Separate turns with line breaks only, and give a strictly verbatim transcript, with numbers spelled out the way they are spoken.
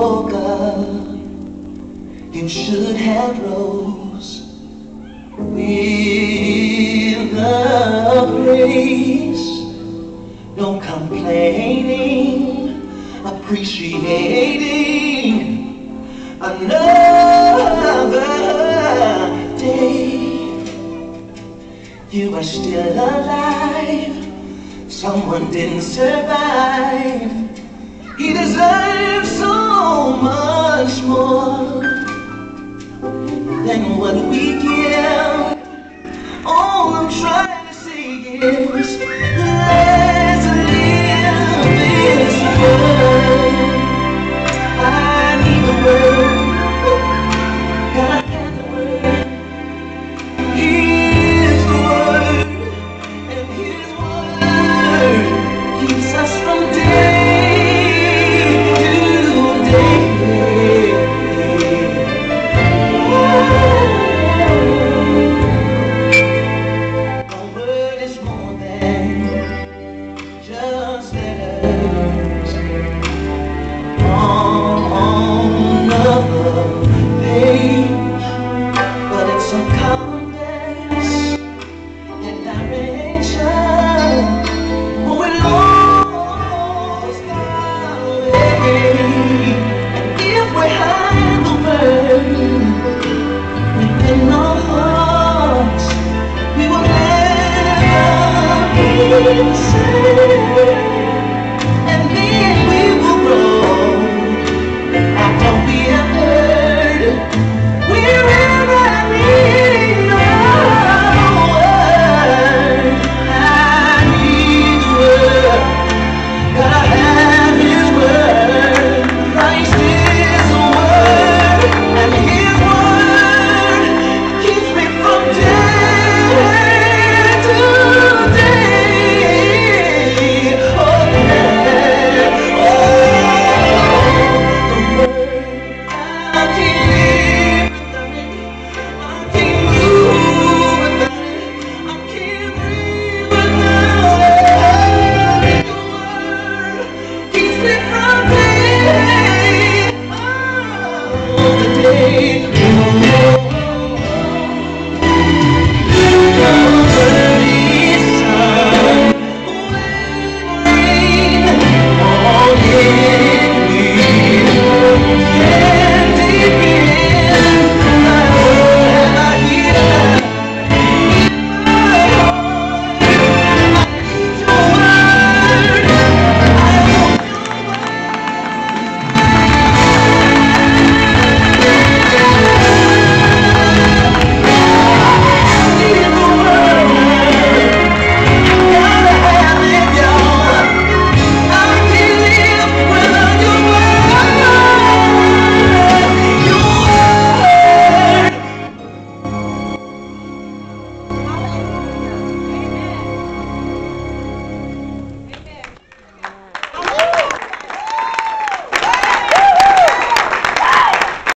woke up, you should have rose with the praise. No complaining, appreciating another day. You are still alive. Someone didn't survive. He deserves so much more than what we give. All I'm trying to say is, let's live this word. I need the word. Gotta have the word. Here's the word, and His word keeps us from day to day. The word is more than just letters on another page, but it's a compass and direction when we're lost our way. And if we hide the word within our hearts, we will never be the same. And then we will grow after we have heard. We're ever needing the word. I need the word. Gotta have His word. Christ is the word, and His word keeps me from day to day. Oh yeah, oh, the word. I can't live without it. I can't move without it. I can't breathe without it. The word keeps me from day, oh, the day.